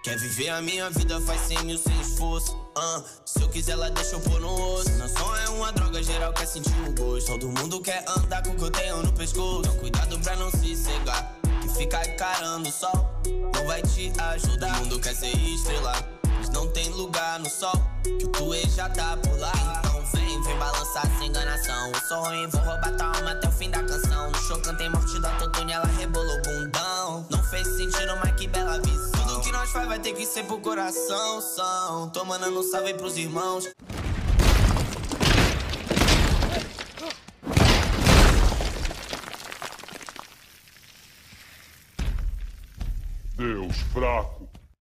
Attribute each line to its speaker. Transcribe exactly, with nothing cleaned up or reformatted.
Speaker 1: Quer viver a minha vida, faz cem mil sem esforço. uh, Se eu quiser, ela deixa eu pôr no rosto. Meu som é uma droga, geral quer sentir o gosto. Todo mundo quer andar com o que eu tenho no pescoço. Então cuidado pra não se cegar, que ficar encarando o sol não vai te ajudar. Todo mundo quer ser estrela, mas não tem lugar no sol, que o tuê já tá por lá. Então vem, vem balançar sem enganação. Eu sou ruim, vou roubar tua alma até o fim da canção. No show cantei morte do autotune, ela rebolou bundão. Não fez sentido, mas que bela visão. Tudo que nós faz vai ter que ser pro coração. São, tô mandando um salve pros irmãos.
Speaker 2: Deus fraco.